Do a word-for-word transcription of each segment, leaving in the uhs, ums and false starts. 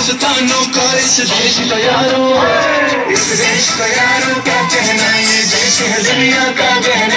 हिंदुस्तानों का इस देश का यारो, इस देश का यारो क्या कहना, ये देश है दुनिया का गहना।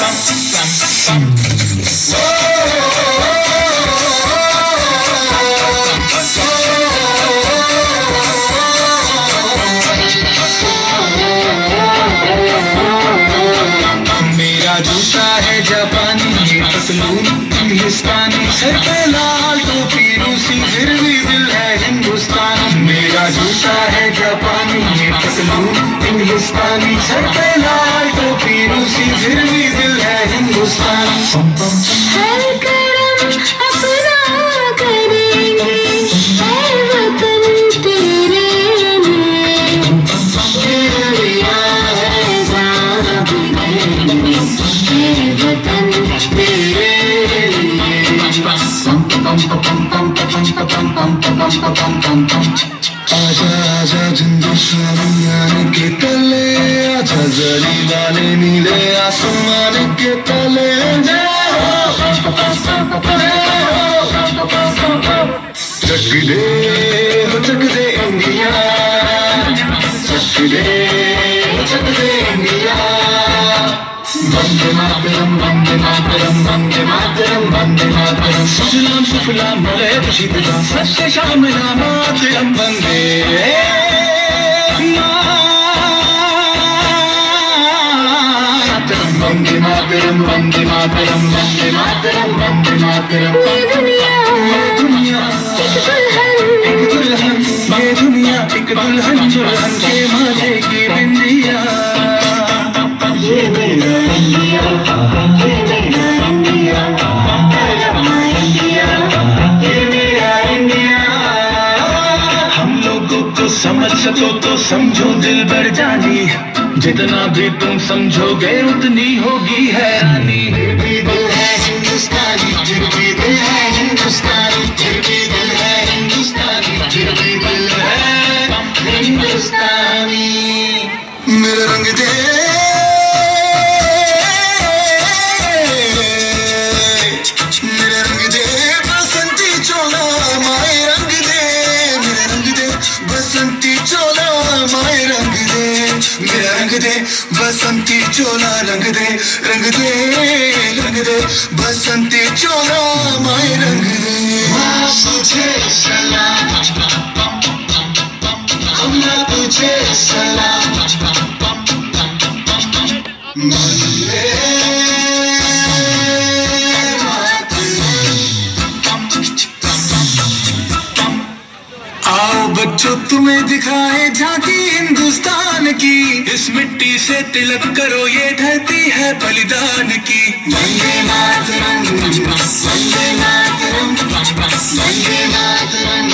मेरा जूता है जापानी, ये पतलून हिंदुस्तानी, सर पे लाल टोपी रूसी, फिर भी दिल है हिंदुस्तानी। मेरा जूता है जापानी, ये पतलून हिंदुस्तानी, सर पे लाल टोपी रूसी, फिर भी दिल है हिंदुस्तानी। हर करम अपना करेंगे, है वतन तेरे लिए, दुनिया है जान भी देंगे, है वतन तेरे लिए। आजा आजा हिंदुस्तान के तले, आजा जरी वाले नीले आसमान के तले। चक दे हो चक दे इंडिया, चक दे हो चक दे इंडिया। वंदे मातरम वंदे मातरम वंदे मातरम वंदे मातरम, सुजलाम सुफलाम मलयज शीतलाम, सत्य श्यामलाम मातरम वंदे मातरम, वंदे मातरम वंदे मातरम वंदे मातरम वंदे मातरम। ये दुनिया ये दुनिया एक दुल्हन, एक दुल्हन, ये दुनिया एक दुल्हन, दुल्हन के माथे की बिंदिया। ये मेरा इंडिया, ये मेरा इंडिया, मेरा इंडिया, ये मेरा इंडिया। हम लोगों को समझ सको तो समझो दिल भर जानी, जितना भी तुम समझोगे उतनी होगी हैरानी। फिर भी दिल है हिंदुस्तानी, फिर भी दिल है हिंदुस्तानी, फिर भी दिल है हिंदुस्तानी, फिर भी दिल है हिंदुस्तानी। मेरा रंग दे बसंती चोला, रंग दे रंग दे रंग दे, बसंती चोला माय रंग दे। माँ तुझे सलाम, अम्मा तुझे सलाम, वंदे आओ बच्चों तुम्हें दिखाए झांकी हिंदुस्तान की, इस मिट्टी से तिलक करो ये धरती है बलिदान की। वंदे मातरम वंदे मातरम वंदे मातरम।